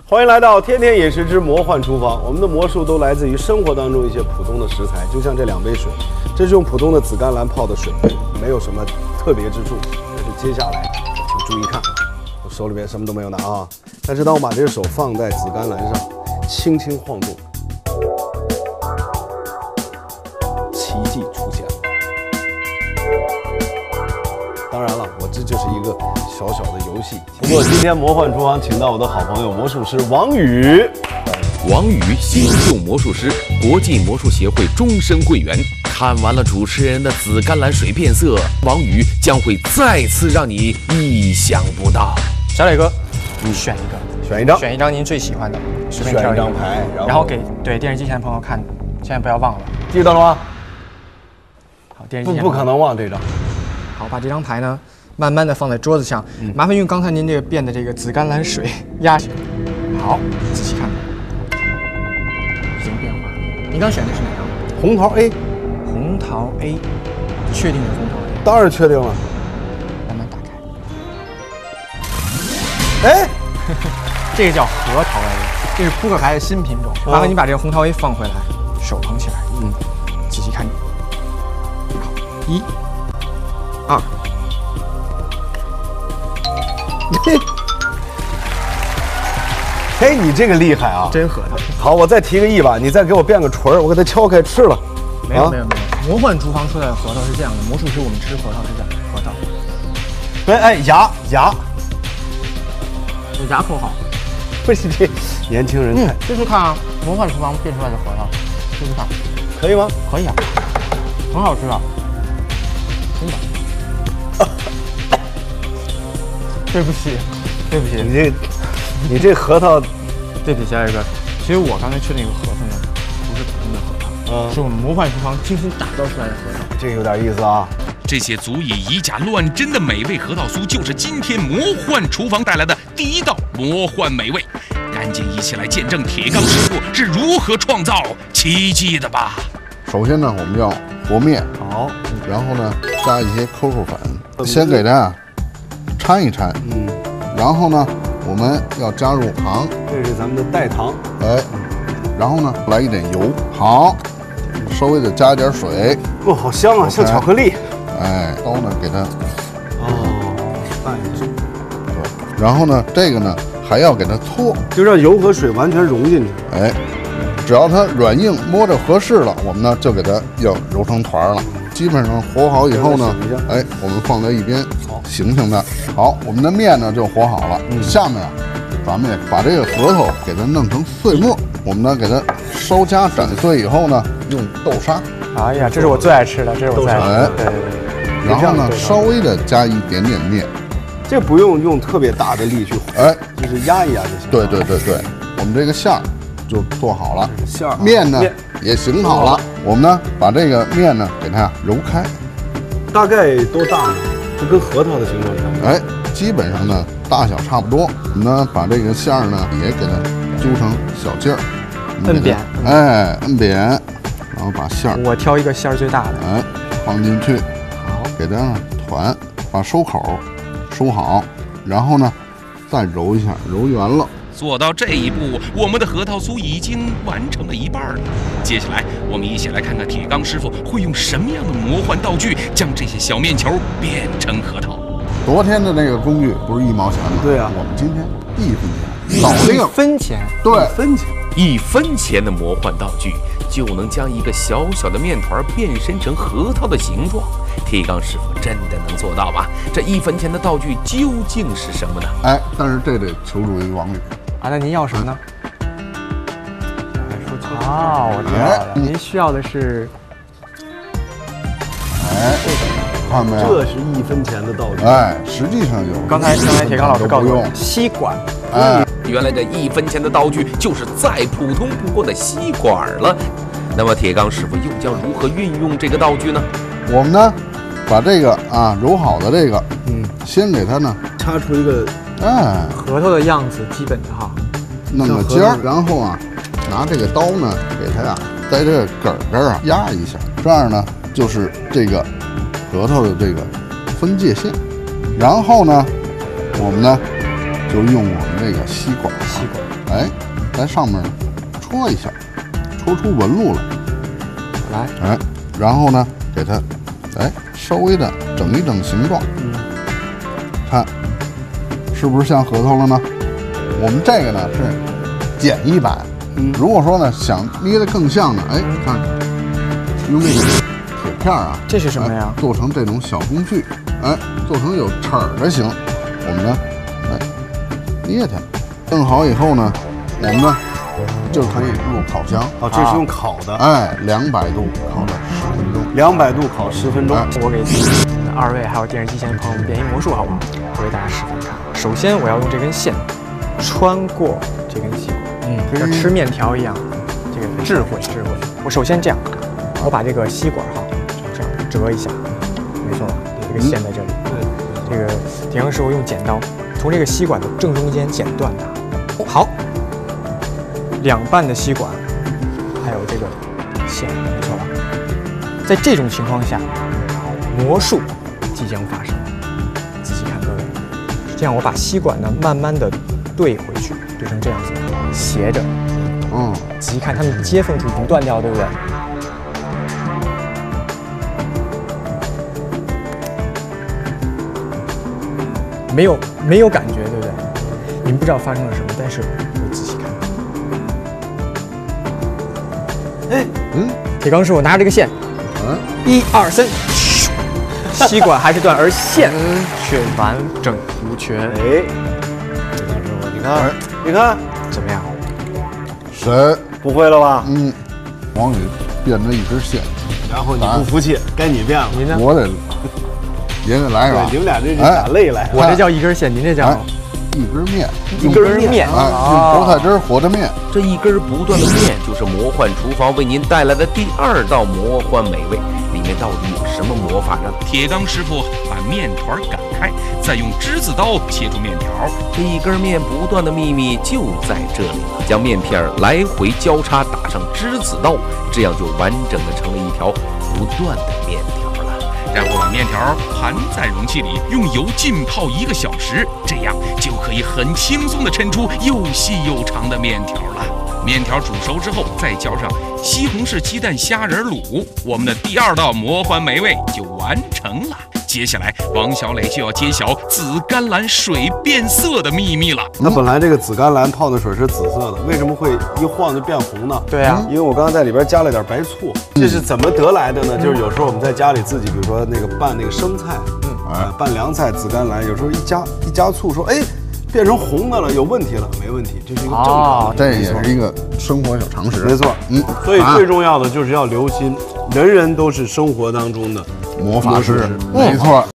欢迎来到天天饮食之魔幻厨房。我们的魔术都来自于生活当中一些普通的食材，就像这2杯水，这是用普通的紫甘蓝泡的水，没有什么特别之处。但是接下来，请注意看，我手里边什么都没有拿啊。但是当我把这个手放在紫甘蓝上，轻轻晃动，奇迹出现了。当然了，我这就是一个小小的游戏。不过今天魔幻厨房请到我的好朋友魔术师王宇。 王宇，新秀魔术师，国际魔术协会终身会员。看完了主持人的紫甘蓝水变色，王宇将会再次让你意想不到。 小磊哥，选一张您最喜欢的，随便挑一张牌， 然后给电视机前的朋友看，千万不要忘了。 记得了吗？ 好，电视机前不可能忘这张。 好，把这张牌呢，慢慢的放在桌子上，麻烦用刚才您这个变的这个紫甘蓝水压下。好，仔细看，什么变化？您刚选的是哪张？ 红桃 A。 红桃 A， 确定是红桃 A？ 当然确定了。 慢慢打开。 哎， 这个叫核桃 A， 这是扑克牌的新品种。麻烦你把这个红桃 A 放回来，手捧起来，仔细看。好，1、2。 嘿，你这个厉害啊！ 真核桃。 好，我再提个议吧，你再给我变个锤儿，我给它敲开吃了。 没有。魔幻厨房出来的核桃是这样的，魔术师我们吃核桃是这样的，核桃。 牙， 有牙口好。 不是这年轻人太。 试试看啊，魔幻厨房变出来的核桃，试试看， 可以吗？ 可以啊，很好吃啊，真的。对不起， 你这核桃， 对不起，小磊哥，其实我刚才吃那个核桃呢，不是普通的核桃，是我们魔幻厨房精心打造出来的核桃。 这个有点意思啊。 这些足以以假乱真的美味核桃酥，就是今天魔幻厨房带来的第一道魔幻美味。赶紧一起来见证铁刚师傅是如何创造奇迹的吧！ 首先呢，我们要和面， 好， 然后呢，加一些 QQ 粉，先给它掺一掺，然后呢，我们要加入糖， 这是咱们的代糖， 然后呢，来一点油，好，稍微的加一点水， 好香啊，像巧克力， 刀呢给它， 拌一下， 对，然后呢，这个呢还要给它搓， 就让油和水完全融进去， 只要它软硬摸着合适了，我们呢就给它要揉成团了。基本上和好以后呢，我们放在一边，醒醒的。好，我们的面呢就和好了。下面啊，咱们也把这个核桃给它弄成碎末，我们呢给它稍加斩碎以后呢，用豆沙。 哎呀，这是我最爱吃的，这是我最爱吃的。对。 然后呢，稍微的加一点点面。 这不用用特别大的力去，就是压一压就行。 对，我们这个馅儿就做好了， 馅儿面呢也醒好了。我们呢把这个面呢给它揉开， 大概多大呢？就跟核桃的形状差不多。 基本上呢大小差不多。我们呢把这个馅儿呢也给它揪成小劲儿， 摁扁， 摁扁，然后把馅儿， 我挑一个馅儿最大的， 放进去，好，给它团，把收口收好，然后呢再揉一下，揉圆了。 做到这一步，我们的核桃酥已经完成了一半了。接下来，我们一起来看看铁刚师傅会用什么样的魔幻道具，将这些小面球变成核桃。 昨天的那个工具不是1毛钱吗？ 对啊， 我们今天1分钱，搞定 1分钱， 对 ，1分钱 ，1分钱的魔幻道具就能将一个小小的面团变身成核桃的形状。铁刚师傅真的能做到吗？这1分钱的道具究竟是什么呢？ 但是这得求助于王宇。 那您要什么呢？我知道了，您需要的是， 看没有？ 这是1分钱的道具。 实际上有。 刚才铁刚老师告诉我，吸管。 原来这1分钱的道具就是再普通不过的吸管了。那么铁刚师傅又将如何运用这个道具呢？ 我们呢，把这个揉好的这个，先给它呢插出一个。 核桃的样子，基本的哈， 弄个尖儿，然后拿这个刀呢，给它在这个梗这儿压一下，这样呢就是这个核桃的这个分界线。然后呢，我们呢就用我们这个吸管， 哎，在上面戳一下，戳出纹路来。 来， 哎，然后呢，给它，哎，稍微的整一整形状。看，是不是像核桃了呢？我们这个呢是简易版。如果说呢想捏得更像呢，哎，看，用那个铁片啊， 这是什么呀？ 做成这种小工具，哎，做成有齿儿的形。我们呢，哎，捏它，弄好以后呢，我们呢就可以入烤箱。 哦，这是用烤的， 哎，200度烤了10分钟。 200度烤10分钟。 我给2位还有电视机前的朋友们变一魔术好不好？我给大家示范看。首先我要用这根线穿过这根细管，像吃面条一样，这个智慧。我首先这样，我把这个吸管哈，这样折一下，没错吧？这个线在这里。这个铁匠师傅用剪刀从这个吸管的正中间剪断它。好，两半的吸管，还有这个线，没错吧？在这种情况下，魔术即将发生。仔细看，各位，这样我把吸管呢慢慢的对回去，对成这样子，斜着。仔细看，它们接缝处已经断掉，对不对？没有感觉，对不对？你们不知道发生了什么，但是我仔细看。铁钢师傅拿着这个线，1、2、3，吸管还是断，而线却完整无缺。 哎，铁匠师傅，你看， 怎么样？ 神不会了吧？ 王宇变成一根线， 然后你不服气，该你变了。 您呢？ 我得也得来一把。 你们俩这是打擂来。 我这叫一根线，您这叫一根面。 一根面。 哎，用菠菜汁和着面。 这一根不断的面，就是魔幻厨房为您带来的第2道魔幻美味。里面到底有什么魔法呢？ 铁钢师傅把面团擀开，再用栀子刀切出面条。 这一根面不断的秘密就在这里了。将面片来回交叉打上栀子刀，这样就完整的成了一条不断的面条了。 然后把面条盘在容器里，用油浸泡1个小时，这样就可以很轻松地抻出又细又长的面条了。面条煮熟之后，再浇上西红柿鸡蛋虾仁卤，我们的第2道魔幻美味就完成了。接下来，王小磊就要揭晓紫甘蓝水变色的秘密了。 那本来这个紫甘蓝泡的水是紫色的，为什么会一晃就变红呢？ 对啊， 因为我刚刚在里边加了点白醋。这是怎么得来的呢？就是有时候我们在家里自己，比如说那个拌那个生菜，拌凉菜紫甘蓝，有时候一加醋，说哎，变成红的了，有问题了？没问题，这是一个正常的。 这也是一个生活小常识。 没错，所以最重要的就是要留心，人人都是生活当中的魔法师，没错。